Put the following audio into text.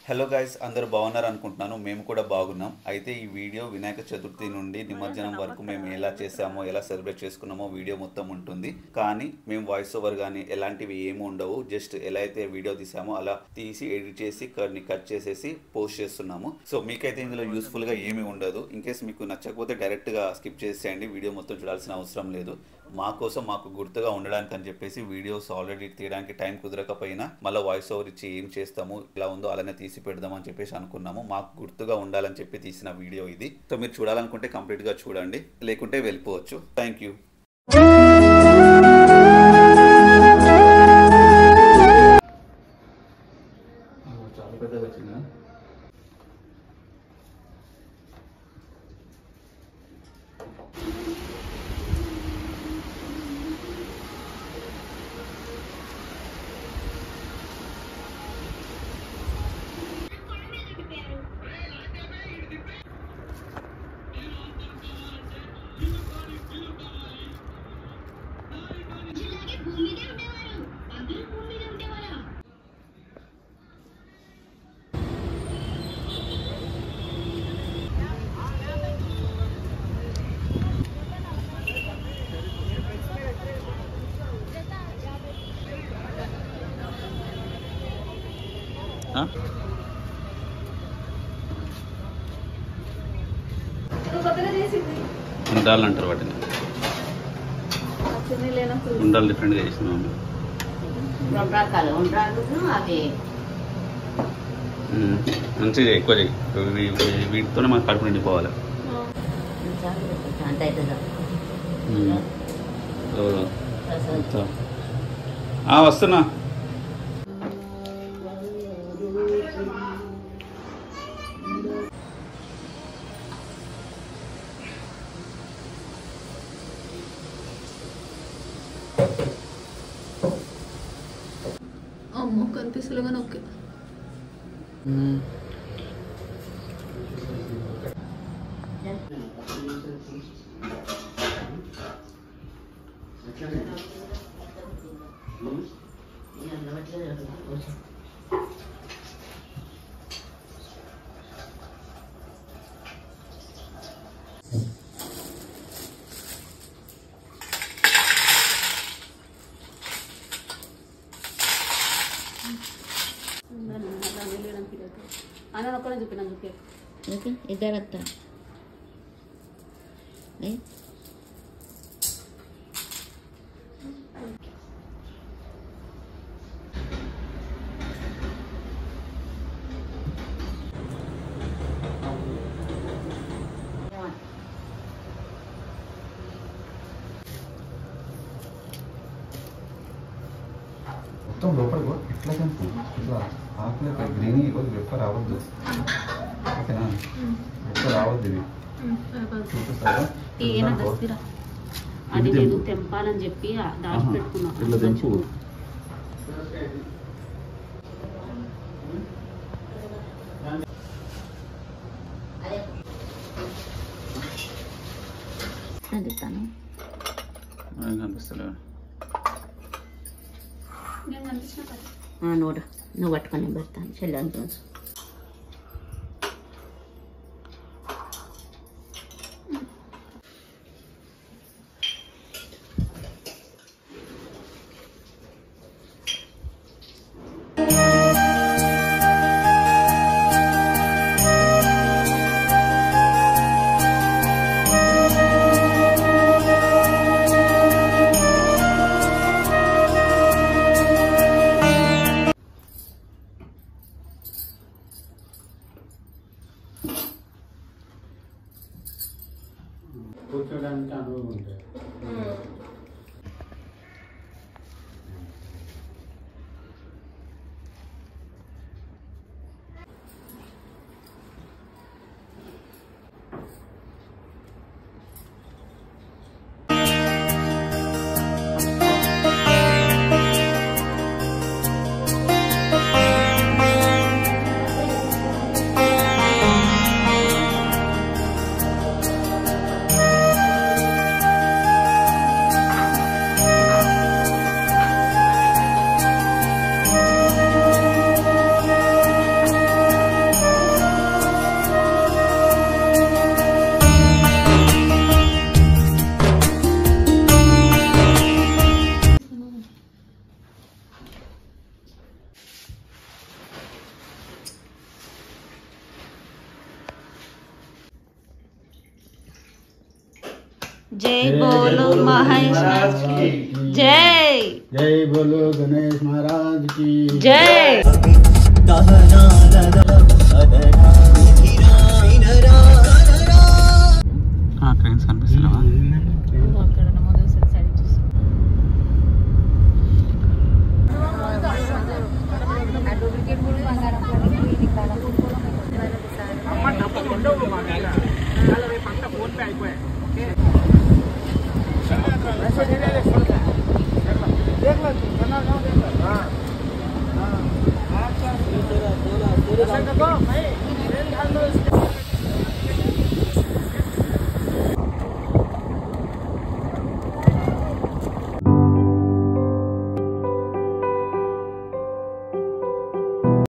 Hello guys, అందరూ బాగున్నారు అనుకుంటున్నాను. మేము కూడా బాగున్నాం. అయితే ఈ వీడియో వినాయక చతుర్థి నుండి నిమజ్జనం వరకు మేము ఎలా చేసామో, ఎలా సెలబ్రేట్ చేసుకున్నామో వీడియో మొత్తం ఉంటుంది. కానీ మేము వాయిస్ ఓవర్ కానీ ఎలాంటివి ఏమి ఉండవు. జస్ట్ ఎలా అయితే వీడియో తీసామో అలా తీసి ఎడిట్ చేసి కట్ చేసేసి పోస్ట్ చేస్తున్నాము. సో మీకైతే ఇందులో యూస్ఫుల్గా ఏమీ ఉండదు. ఇన్ కేస్ మీకు నచ్చకపోతే డైరెక్ట్గా స్కిప్ చేసేయండి. వీడియో మొత్తం చూడాల్సిన అవసరం లేదు. మాకు గుర్తుగా ఉండడానికి అని చెప్పేసి వీడియోస్ ఆల్రెడీ తీయడానికి టైం కుదరకపోయినా మళ్ళీ వాయిస్ ఓవర్ ఇచ్చి ఏం చేస్తాము, ఇలా ఉందో అలానే తీసి పెడదామని చెప్పేసి అనుకున్నాము. మాకు గుర్తుగా ఉండాలని చెప్పి తీసిన వీడియో ఇది. సో మీరు చూడాలనుకుంటే కంప్లీట్గా చూడండి, లేకుంటే వెళ్ళిపోవచ్చు. Thank you. చాలా పెద్దగా వచ్చిందా? ఉండాలి అంటారు వాటిని. ఉండాలి డిఫరెంట్గా చేసినాం. మంచిగా ఎక్కువ చేయి. వీటితోనే మనకు కడుపు నిండిపోవాలి. వస్తున్నా. అమ్మో కనిపిస్తలే కానీ ఓకే. అన్న ఒక్కడే చూపినా చూపి ఇద్దరు వస్తా మొత్తం లోపలికి ఇట్లా కనుక ఇట్లా ఆకులు గ్రీన్ ఇవ్వదు, వెప్ప రావద్దు. ఓకేనా? వెప్ప రావద్దు. ఇవి అది లేదు తెంపాలని చెప్పి దాచి పెట్టుకున్నా. ఇట్లా తెంపు. కనిపిస్తలే. నువ్వు పట్టుకొని పెడతాను చెల్లెని రోజు. కూర్చోడానికి అనుభవం ఉంటుంది. जय बोलो महेश की जय। जय बोलो गणेश महाराज की जय। క్రెయిన్స్ కనిపిస్తున్నావా? देख